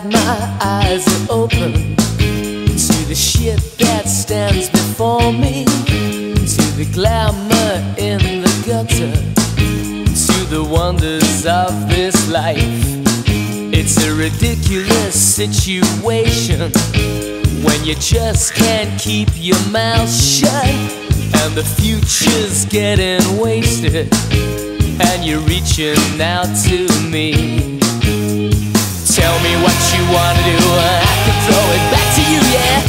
my eyes are open to the shit that stands before me, to the glamour in the gutter, to the wonders of this life. It's a ridiculous situation when you just can't keep your mouth shut, and the future's getting wasted, and you're reaching out to me. Tell me what you wanna do and I can throw it back to you, yeah.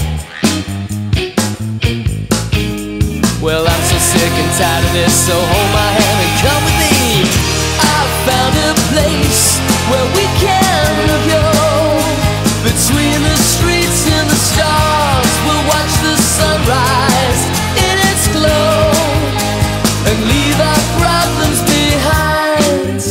Well, I'm so sick and tired of this, so hold my hand and come with me. I've found a place where we can go, between the streets and the stars. We'll watch the sunrise in its glow and leave our problems behind.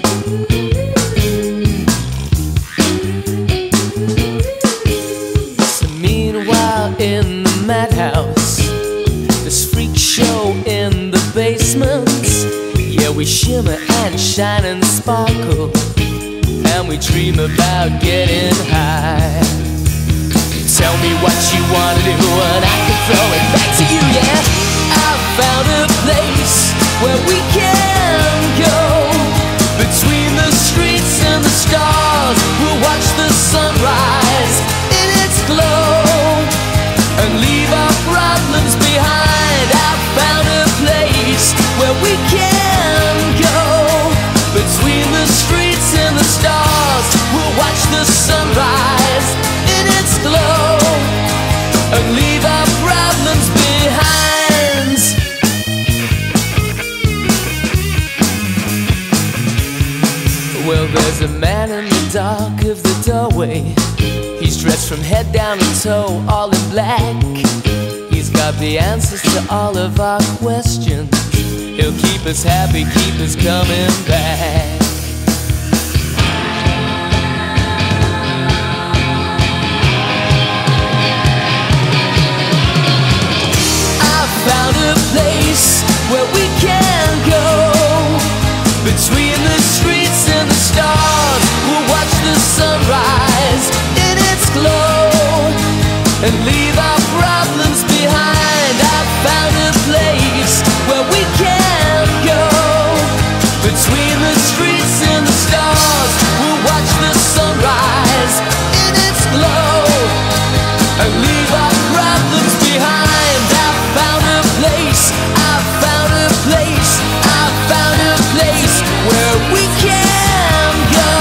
So meanwhile in the madhouse, this freak show in the basement, yeah, we shimmer and shine and sparkle, and we dream about getting high. Tell me what you wanna do and I can throw it back to you, yeah. I've found a place where we can go, between the streets and the stars. We'll watch the sunrise in its glow and leave our problems behind. I've found a place where we can go, between the streets and the stars. We'll watch the sunrise in its glow and leave our problems behind. Well, there's a man in the dark of the doorway. He's dressed from head down to toe, all in black. He's got the answers to all of our questions. He'll keep us happy, keep us coming back. I've found a place where we can go, between the streets and the stars. We'll watch the sunrise in its glow and leave our problems behind. I've found a place where we can go, between the streets and the stars. We'll watch the sunrise in its glow and leave our problems behind. I've found a place, I've found a place, I've found a place where we can go.